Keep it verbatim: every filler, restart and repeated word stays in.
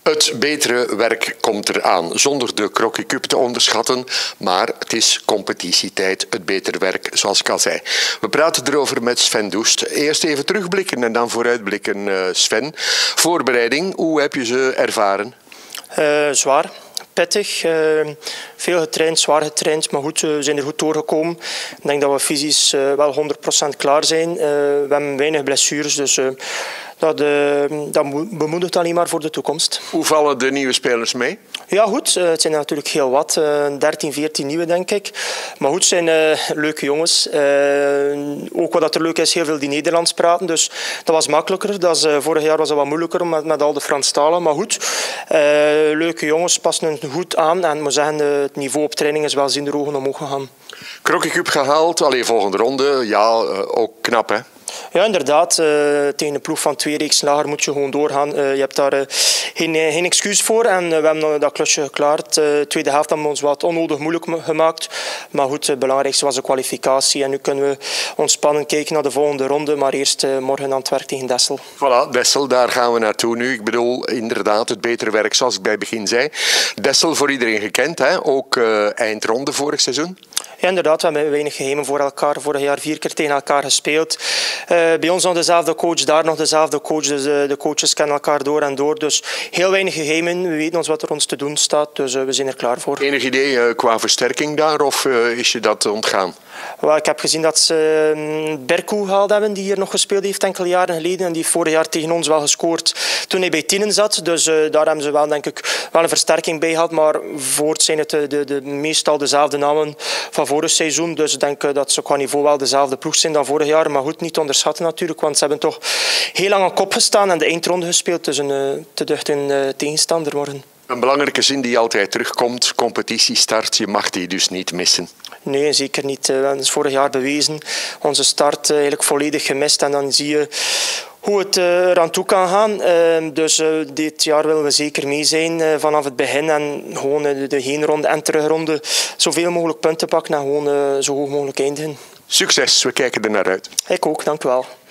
Het betere werk komt eraan, zonder de Crocky Cup te onderschatten, maar het is competitietijd, het betere werk, zoals ik al zei. We praten erover met Sven Doest. Eerst even terugblikken en dan vooruitblikken. Uh, Sven, voorbereiding, hoe heb je ze ervaren? Uh, zwaar. Pittig, uh, veel getraind, zwaar getraind, maar goed, we zijn er goed doorgekomen. Ik denk dat we fysisch uh, wel honderd procent klaar zijn. Uh, we hebben weinig blessures, dus uh, dat, uh, dat bemoedigt alleen maar voor de toekomst. Hoe vallen de nieuwe spelers mee? Ja, goed. Uh, het zijn er natuurlijk heel wat. Uh, dertien, veertien nieuwe, denk ik. Maar goed, het zijn uh, leuke jongens. Uh, ook wat er leuk is, heel veel die Nederlands praten. Dus dat was makkelijker. Dat is, uh, vorig jaar was dat wat moeilijker met, met al de Franstalen. Maar goed, uh, leuke jongens passen hun goed aan. En ik moet zeggen, uh, het niveau op training is wel zien de ogen omhoog gegaan. Crocky Cup gehaald, allee, volgende ronde. Ja, uh, ook knap, hè? Ja, inderdaad. Uh, tegen een ploeg van twee reeksen lager moet je gewoon doorgaan. Uh, je hebt daar uh, geen, geen excuus voor. En uh, we hebben dat klusje geklaard. De uh, tweede helft hebben we ons wat onnodig moeilijk gemaakt. Maar goed, het belangrijkste was de kwalificatie. En nu kunnen we ontspannen kijken naar de volgende ronde. Maar eerst uh, morgen aan het werk tegen Dessel. Voilà, Dessel, daar gaan we naartoe nu. Ik bedoel, inderdaad, het betere werk, zoals ik bij het begin zei. Dessel voor iedereen gekend, hè? Ook uh, eindronde vorig seizoen. Ja, inderdaad. We hebben weinig geheimen voor elkaar. Vorig jaar vier keer tegen elkaar gespeeld. Uh, bij ons nog dezelfde coach, daar nog dezelfde coach. Dus uh, de coaches kennen elkaar door en door. Dus heel weinig geheimen. We weten ons wat er ons te doen staat. Dus uh, we zijn er klaar voor. Enig idee uh, qua versterking daar? Of uh, is je dat ontgaan? Well, ik heb gezien dat ze uh, Berku gehaald hebben, die hier nog gespeeld heeft enkele jaren geleden. En die heeft vorig jaar tegen ons wel gescoord toen hij bij Tienen zat. Dus uh, daar hebben ze wel, denk ik, wel een versterking bij gehad. Maar voort zijn het de, de, de, meestal dezelfde namen van vorig seizoen. Dus ik denk uh, dat ze qua niveau wel dezelfde ploeg zijn dan vorig jaar. Maar goed, niet te onderschatten natuurlijk. Want ze hebben toch heel lang aan kop gestaan en de eindronde gespeeld. Dus een uh, te duchte uh, tegenstander morgen. Een belangrijke zin die altijd terugkomt. Competitiestart, je mag die dus niet missen. Nee, zeker niet. We hebben het vorig jaar bewezen. Onze start eigenlijk volledig gemist. En dan zie je hoe het uh, eraan toe kan gaan. Uh, dus uh, dit jaar willen we zeker mee zijn uh, vanaf het begin. En gewoon uh, de heenronde en terugronde zoveel mogelijk punten pakken en gewoon uh, zo hoog mogelijk eindigen. Succes, we kijken er naar uit. Ik ook, dank u wel.